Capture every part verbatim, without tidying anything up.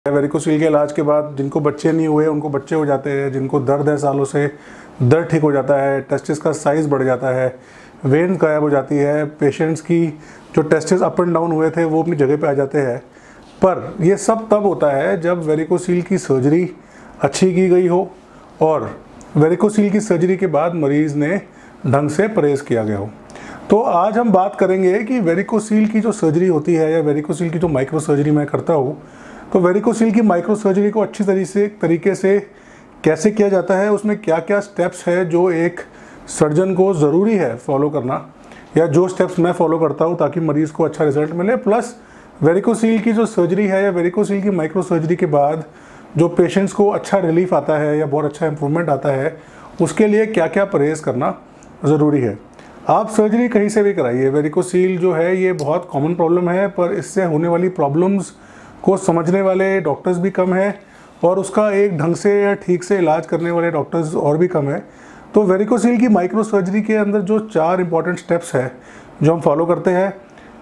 Varicocele के इलाज के बाद जिनको बच्चे नहीं हुए उनको बच्चे हो जाते हैं, जिनको दर्द है सालों से दर्द ठीक हो जाता है, टेस्टिस का साइज़ बढ़ जाता है, वेन गायब हो जाती है, पेशेंट्स की जो टेस्टिस अप एंड डाउन हुए थे वो अपनी जगह पे आ जाते हैं। पर ये सब तब होता है जब वेरिकोसील की सर्जरी अच्छी की गई हो और वेरिकोसील की सर्जरी के बाद मरीज़ ने ढंग से परहेज़ किया गया हो। तो आज हम बात करेंगे कि वेरिकोसील की जो सर्जरी होती है या वेरिकोसील की जो माइक्रो सर्जरी मैं करता हूँ, तो वेरिकोसील की माइक्रो सर्जरी को अच्छी तरीके से तरीके से कैसे किया जाता है, उसमें क्या क्या स्टेप्स है जो एक सर्जन को ज़रूरी है फॉलो करना, या जो स्टेप्स मैं फॉलो करता हूँ ताकि मरीज़ को अच्छा रिजल्ट मिले। प्लस वेरिकोसील की जो सर्जरी है या वेरिकोसील की माइक्रो सर्जरी के बाद जो पेशेंट्स को अच्छा रिलीफ आता है या बहुत अच्छा इंप्रूवमेंट आता है, उसके लिए क्या क्या परहेज़ करना ज़रूरी है। आप सर्जरी कहीं से भी कराइए, वेरिकोसील जो है ये बहुत कॉमन प्रॉब्लम है, पर इससे होने वाली प्रॉब्लम्स को समझने वाले डॉक्टर्स भी कम हैं और उसका एक ढंग से या ठीक से इलाज करने वाले डॉक्टर्स और भी कम है। तो वेरिकोसील की माइक्रो सर्जरी के अंदर जो चार इंपॉर्टेंट स्टेप्स है जो हम फॉलो करते हैं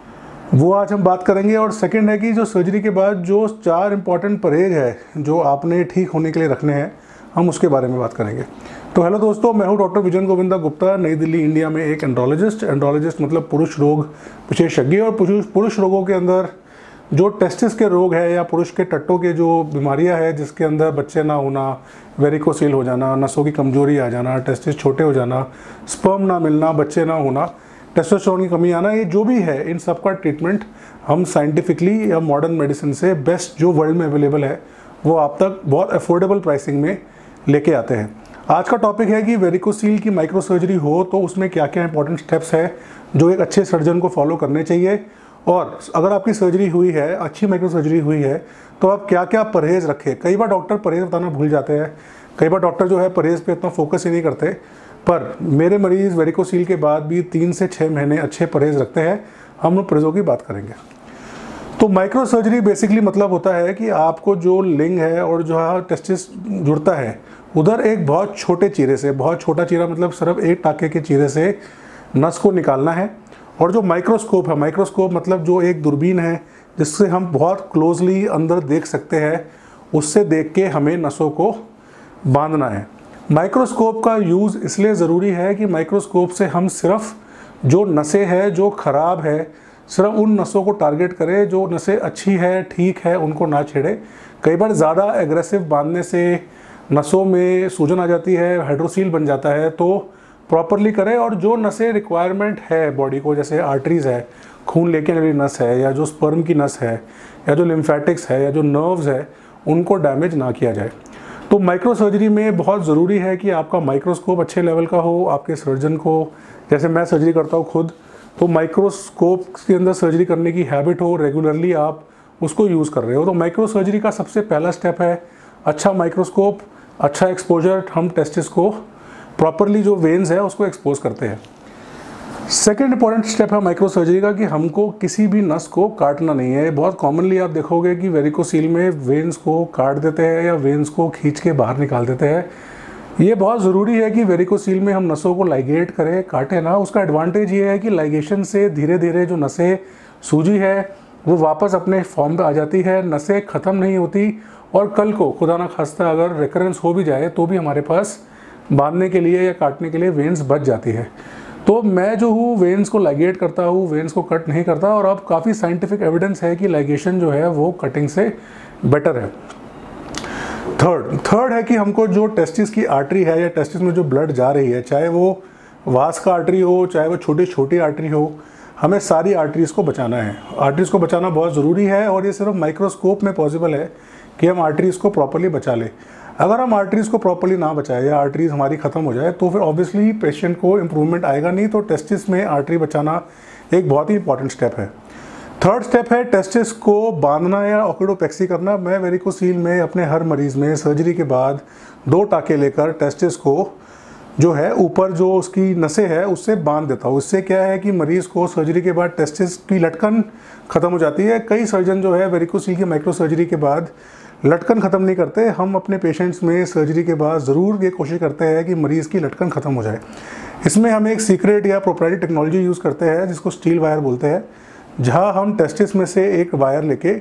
वो आज हम बात करेंगे। और सेकंड है कि जो सर्जरी के बाद जो चार इंपॉर्टेंट परहेज है जो आपने ठीक होने के लिए रखने हैं, हम उसके बारे में बात करेंगे। तो हेलो दोस्तों, मैं हूं डॉक्टर विजन गोविंदा गुप्ता, नई दिल्ली इंडिया में एक एंड्रोलॉजिस्ट। एंड्रोलॉजिस्ट मतलब पुरुष रोग विशेषज्ञ। और पुरुष पुरुष रोगों के अंदर जो टेस्टिस के रोग है या पुरुष के टट्टों के जो बीमारियां है जिसके अंदर बच्चे ना होना, वेरिकोसील हो जाना, नसों की कमजोरी आ जाना, टेस्टिस छोटे हो जाना, स्पर्म ना मिलना, बच्चे ना होना, टेस्टोस्टेरोन की कमी आना, ये जो भी है इन सब का ट्रीटमेंट हम साइंटिफिकली या मॉडर्न मेडिसिन से बेस्ट जो वर्ल्ड में अवेलेबल है वो आप तक बहुत अफोर्डेबल प्राइसिंग में लेके आते हैं। आज का टॉपिक है कि वेरिकोसील की माइक्रो सर्जरी हो तो उसमें क्या क्या इंपॉर्टेंट स्टेप्स है जो एक अच्छे सर्जन को फॉलो करने चाहिए, और अगर आपकी सर्जरी हुई है, अच्छी माइक्रो सर्जरी हुई है, तो आप क्या क्या परहेज़ रखें। कई बार डॉक्टर परहेज़ बताना भूल जाते हैं, कई बार डॉक्टर जो है परहेज़ पे इतना फोकस ही नहीं करते, पर मेरे मरीज़ वेरिकोसील के बाद भी तीन से छः महीने अच्छे परहेज़ रखते हैं। हम लोग परहेज़ों की बात करेंगे। तो माइक्रो सर्जरी बेसिकली मतलब होता है कि आपको जो लिंग है और जो टेस्टिस जुड़ता है उधर एक बहुत छोटे चीरे से, बहुत छोटा चीरा मतलब सिर्फ एक टाँके के चीरे से नस को निकालना है। और जो माइक्रोस्कोप है, माइक्रोस्कोप मतलब जो एक दूरबीन है जिससे हम बहुत क्लोजली अंदर देख सकते हैं, उससे देख के हमें नसों को बांधना है। माइक्रोस्कोप का यूज़ इसलिए ज़रूरी है कि माइक्रोस्कोप से हम सिर्फ जो नसें हैं जो ख़राब है सिर्फ उन नसों को टारगेट करें, जो नसें अच्छी है ठीक है उनको ना छेड़े। कई बार ज़्यादा एग्रेसिव बांधने से नसों में सूजन आ जाती है, हाइड्रोसील बन जाता है, तो प्रॉपरली करें। और जो नसें रिक्वायरमेंट है बॉडी को, जैसे आर्टरीज़ है, खून लेके वाली नस है, या जो स्पर्म की नस है, या जो लिम्फेटिक्स है, या जो नर्व्स है, उनको डैमेज ना किया जाए। तो माइक्रो सर्जरी में बहुत ज़रूरी है कि आपका माइक्रोस्कोप अच्छे लेवल का हो। आपके सर्जन को, जैसे मैं सर्जरी करता हूँ खुद, तो माइक्रोस्कोप के अंदर सर्जरी करने की हैबिट हो, रेगुलरली आप उसको यूज़ कर रहे हो। तो माइक्रो सर्जरी का सबसे पहला स्टेप है अच्छा माइक्रोस्कोप, अच्छा एक्सपोजर। हम टेस्टिस को प्रॉपरली जो वेन्स है उसको एक्सपोज करते हैं। सेकेंड इंपॉर्टेंट स्टेप है माइक्रो सर्जरी का कि हमको किसी भी नस को काटना नहीं है। बहुत कॉमनली आप देखोगे कि वेरिकोसील में वेन्स को काट देते हैं या वेन्स को खींच के बाहर निकाल देते हैं। ये बहुत ज़रूरी है कि वेरिकोसील में हम नसों को लाइगेट करें, काटे ना। उसका एडवांटेज ये है कि लाइगेशन से धीरे धीरे जो नसें सूजी है वो वापस अपने फॉर्म पे आ जाती है, नसें ख़त्म नहीं होती, और कल को खुदा ना खास्ता अगर रिकरेंस हो भी जाए तो भी हमारे पास बांधने के लिए या काटने के लिए वेन्स बच जाती है। तो मैं जो हूँ वेन्स को लाइगेट करता हूँ, वेन्स को कट नहीं करता। और अब काफ़ी साइंटिफिक एविडेंस है कि लाइगेशन जो है वो कटिंग से बेटर है। थर्ड थर्ड है कि हमको जो टेस्टिस की आर्टरी है या टेस्टिस में जो ब्लड जा रही है, चाहे वो वास का आर्टरी हो, चाहे वो छोटी छोटी आर्टरी हो, हमें सारी आर्टरीज़ को बचाना है। आर्टरीज़ को बचाना बहुत ज़रूरी है और ये सिर्फ माइक्रोस्कोप में पॉसिबल है कि हम आर्टरीज़ को प्रॉपर्ली बचा लें। अगर हम आर्टरीज़ को प्रॉपर्ली ना बचाए या आर्टरीज़ हमारी ख़त्म हो जाए तो फिर ऑब्वियसली पेशेंट को इम्प्रूवमेंट आएगा नहीं। तो टेस्टिस में आर्टरी बचाना एक बहुत ही इंपॉर्टेंट स्टेप है। थर्ड स्टेप है टेस्टिस को बांधना या ऑक्यूडोपेक्सी करना। मैं वेरिकोसील में अपने हर मरीज़ में सर्जरी के बाद दो टाँके लेकर टेस्टिस को जो है ऊपर जो उसकी नसें है उससे बांध देता हूँ। इससे क्या है कि मरीज़ को सर्जरी के बाद टेस्टिस की लटकन ख़त्म हो जाती है। कई सर्जन जो है वेरिकोसील की माइक्रो सर्जरी के बाद लटकन ख़त्म नहीं करते। हम अपने पेशेंट्स में सर्जरी के बाद ज़रूर ये कोशिश करते हैं कि मरीज़ की लटकन ख़त्म हो जाए। इसमें हम एक सीक्रेट या प्रोप्राइटरी टेक्नोलॉजी यूज़ करते हैं जिसको स्टील वायर बोलते हैं, जहाँ हम टेस्टिस में से एक वायर लेके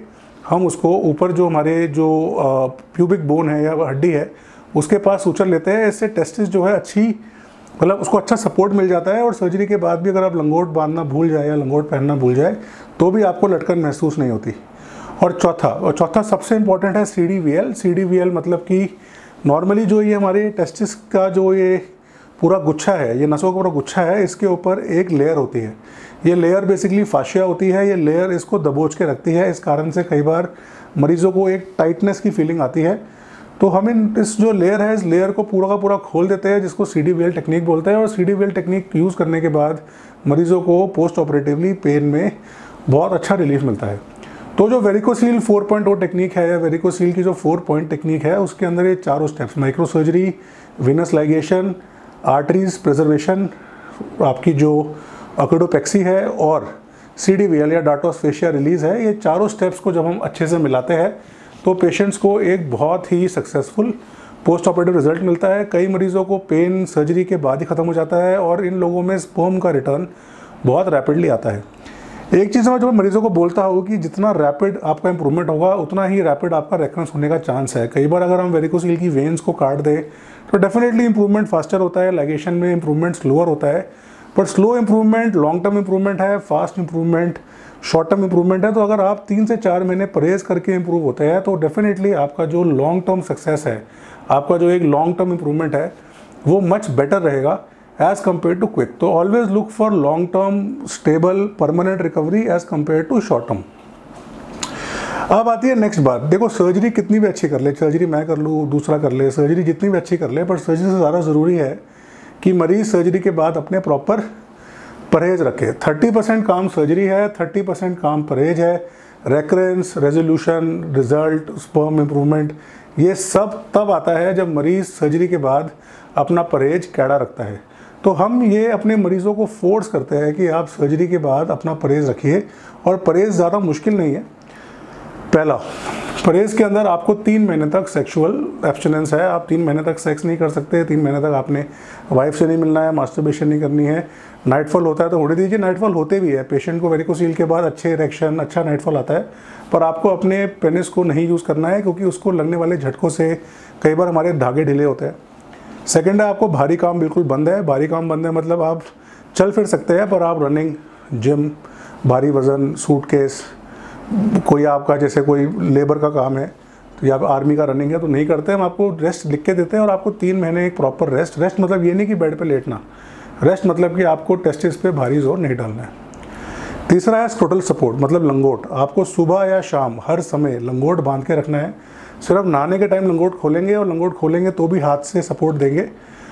हम उसको ऊपर जो हमारे जो प्यूबिक बोन है या हड्डी है उसके पास उचल लेते हैं। इससे टेस्टिस जो है अच्छी, मतलब उसको अच्छा सपोर्ट मिल जाता है और सर्जरी के बाद भी अगर आप लंगोट बांधना भूल जाए या लंगोट पहनना भूल जाए तो भी आपको लटकन महसूस नहीं होती। और चौथा और चौथा सबसे इम्पॉर्टेंट है C D V L. C D V L मतलब कि नॉर्मली जो ये हमारे टेस्टिस का जो ये पूरा गुच्छा है, ये नसों का पूरा गुच्छा है, इसके ऊपर एक लेयर होती है। ये लेयर बेसिकली फाशिया होती है। ये लेयर इसको दबोच के रखती है। इस कारण से कई बार मरीजों को एक टाइटनेस की फीलिंग आती है। तो हम इन इस जो लेयर है इस लेयर को पूरा का पूरा खोल देते हैं, जिसको C D V L technique बोलते हैं। और C D V L technique use करने के बाद मरीजों को पोस्ट ऑपरेटिवली पेन में बहुत अच्छा रिलीफ मिलता है। तो जो varicocele four point O technique है या वेरिकोसील की जो फोर पॉइंट टेक्निक है उसके अंदर ये चारों steps, micro surgery, venous ligation, arteries preservation, आपकी जो अक्रोडोपेक्सी है और सी डी वी एल या डार्टोस फेशिया रिलीज़ है, ये चारों स्टेप्स को जब हम अच्छे से मिलाते हैं तो पेशेंट्स को एक बहुत ही सक्सेसफुल पोस्ट ऑपरेटिव रिजल्ट मिलता है। कई मरीजों को पेन सर्जरी के बाद ही ख़त्म हो जाता है और इन लोगों में स्पर्म का रिटर्न बहुत रैपिडली आता है। एक चीज़ मैं जो मरीजों को बोलता हूँ कि जितना रैपिड आपका इंप्रूवमेंट होगा उतना ही रैपिड आपका रेकरेंस होने का चांस है। कई बार अगर हम वेरिकोसील की वेन्स को काट दें तो डेफिनेटली इंप्रूवमेंट फास्टर होता है, लाइगेशन में इंप्रूवमेंट स्लोअर होता है। पर slow improvement long term improvement है, fast improvement short term improvement है। तो अगर आप तीन से चार महीने परहेज करके इंप्रूव होते हैं तो डेफिनेटली आपका जो लॉन्ग टर्म सक्सेस है, आपका जो एक लॉन्ग टर्म इंप्रूवमेंट है वो मच बेटर रहेगा एज कम्पेयर टू क्विक। तो always look for long term stable permanent recovery as compare to short term. अब आती है नेक्स्ट बात। देखो सर्जरी कितनी भी अच्छी कर ले, सर्जरी मैं कर लूँ, दूसरा कर ले, सर्जरी जितनी भी अच्छी कर ले, पर सर्जरी से ज़्यादा ज़रूरी है कि मरीज सर्जरी के बाद अपने प्रॉपर परहेज रखे। थर्टी परसेंट काम सर्जरी है, थर्टी परसेंट काम परहेज है। Recurrence, resolution, result, sperm improvement, ये सब तब आता है जब मरीज सर्जरी के बाद अपना परहेज कैड़ा रखता है। तो हम ये अपने मरीज़ों को फोर्स करते हैं कि आप सर्जरी के बाद अपना परहेज रखिए। और परहेज ज़्यादा मुश्किल नहीं है। पहला, परहेज के अंदर आपको तीन महीने तक सेक्सुअल एब्स्टिनेंस है। आप तीन महीने तक सेक्स नहीं कर सकते, तीन महीने तक आपने वाइफ से नहीं मिलना है, मास्टरबेशन नहीं करनी है। नाइटफॉल होता है तो होने दीजिए, नाइटफॉल होते भी है। पेशेंट को वेरिकोसील के बाद अच्छे इरेक्शन, अच्छा नाइटफॉल आता है, पर आपको अपने पेनिस को नहीं यूज़ करना है क्योंकि उसको लगने वाले झटकों से कई बार हमारे धागे ढीले होते हैं। सेकेंड है, आपको भारी काम बिल्कुल बंद है। भारी काम बंद है मतलब आप चल फिर सकते हैं पर आप रनिंग, जिम, भारी वज़न, सूटकेस, कोई आपका जैसे कोई लेबर का काम है तो या आर्मी का रनिंग है तो नहीं करते। हम आपको रेस्ट लिख के देते हैं और आपको तीन महीने एक प्रॉपर रेस्ट। रेस्ट मतलब ये नहीं कि बेड पे लेटना, रेस्ट मतलब कि आपको टेस्टिस पे भारी जोर नहीं डालना है। तीसरा है स्क्रोटल सपोर्ट, मतलब लंगोट। आपको सुबह या शाम हर समय लंगोट बांध के रखना है। सिर्फ नहाने के टाइम लंगोट खोलेंगे और लंगोट खोलेंगे तो भी हाथ से सपोर्ट देंगे।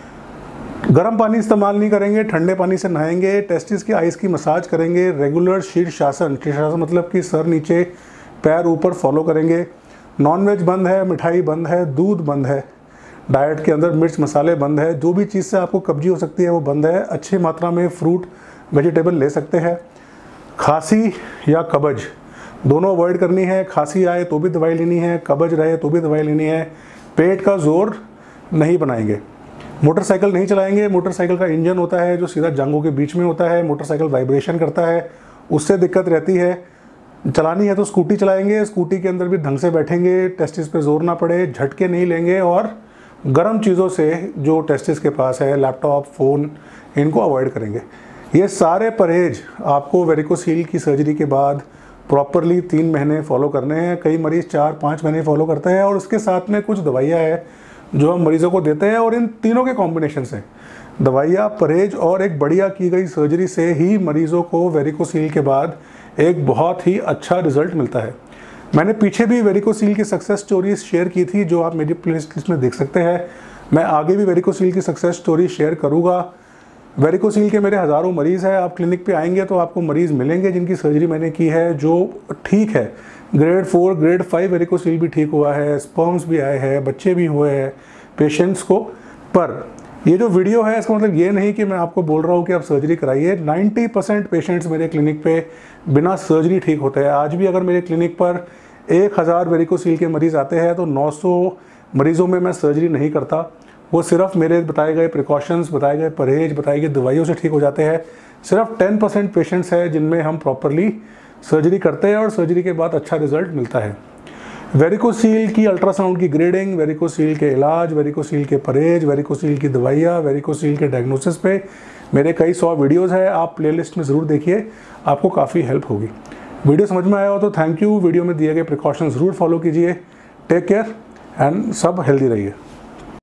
गर्म पानी इस्तेमाल नहीं करेंगे, ठंडे पानी से नहाएंगे। टेस्टिस की आइस की मसाज करेंगे। रेगुलर शीर्षासन, शीर्षासन मतलब कि सर नीचे पैर ऊपर फॉलो करेंगे। नॉनवेज बंद है, मिठाई बंद है, दूध बंद है, डाइट के अंदर मिर्च मसाले बंद है। जो भी चीज़ से आपको कब्जी हो सकती है वो बंद है। अच्छी मात्रा में फ्रूट वेजिटेबल ले सकते हैं। खांसी या कब्ज दोनों अवॉइड करनी है। खांसी आए तो भी दवाई लेनी है, कब्ज रहे तो भी दवाई लेनी है। पेट का जोर नहीं बनाएंगे। मोटरसाइकिल नहीं चलाएंगे। मोटरसाइकिल का इंजन होता है जो सीधा जांघों के बीच में होता है। मोटरसाइकिल वाइब्रेशन करता है, उससे दिक्कत रहती है। चलानी है तो स्कूटी चलाएंगे, स्कूटी के अंदर भी ढंग से बैठेंगे, टेस्टिस पे जोर ना पड़े, झटके नहीं लेंगे। और गर्म चीज़ों से जो टेस्टिस के पास है, लैपटॉप, फ़ोन, इनको अवॉइड करेंगे। ये सारे परहेज आपको वेरिकोसील की सर्जरी के बाद प्रॉपरली तीन महीने फॉलो करने हैं। कई मरीज़ चार पाँच महीने फॉलो करते हैं और उसके साथ में कुछ दवाइयाँ हैं जो हम मरीज़ों को देते हैं। और इन तीनों के कॉम्बिनेशन से, दवाइयाँ, परहेज और एक बढ़िया की गई सर्जरी से ही मरीज़ों को वेरिकोसील के बाद एक बहुत ही अच्छा रिजल्ट मिलता है। मैंने पीछे भी वेरिकोसील की सक्सेस स्टोरीज शेयर की थी जो आप मेरी प्लेलिस्ट में देख सकते हैं। मैं आगे भी वेरिकोसील की सक्सेस स्टोरी शेयर करूँगा। वेरिकोसील के मेरे हज़ारों मरीज़ हैं। आप क्लिनिक पे आएंगे तो आपको मरीज़ मिलेंगे जिनकी सर्जरी मैंने की है जो ठीक है। Grade four grade five varicocele भी ठीक हुआ है, स्पर्म्स भी आए हैं, बच्चे भी हुए हैं पेशेंट्स को। पर ये जो वीडियो है इसका मतलब ये नहीं कि मैं आपको बोल रहा हूँ कि आप सर्जरी कराइए। नाइन्टी परसेंट पेशेंट्स मेरे क्लिनिक पे बिना सर्जरी ठीक होते हैं। आज भी अगर मेरे क्लिनिक पर एक हज़ार वेरिकोसील के मरीज़ आते हैं तो नौ सौ मरीज़ों में मैं सर्जरी नहीं करता। वो सिर्फ मेरे बताए गए प्रिकॉशंस, बताए गए परहेज, बताई गई दवाइयों से ठीक हो जाते हैं। सिर्फ टेन परसेंट पेशेंट्स हैं जिनमें हम प्रॉपरली सर्जरी करते हैं और सर्जरी के बाद अच्छा रिजल्ट मिलता है। वेरिकोसील की अल्ट्रासाउंड की ग्रेडिंग, वेरिकोसील के इलाज, वेरिकोसील के परहेज, वेरिकोसील की दवाइयाँ, वेरिकोसील के डायग्नोसिस पे मेरे कई सौ वीडियोस है, आप प्लेलिस्ट में ज़रूर देखिए, आपको काफ़ी हेल्प होगी। वीडियो समझ में आया हो तो थैंक यू। वीडियो में दिए गए प्रिकॉशन ज़रूर फॉलो कीजिए। टेक केयर एंड सब हेल्दी रहिए।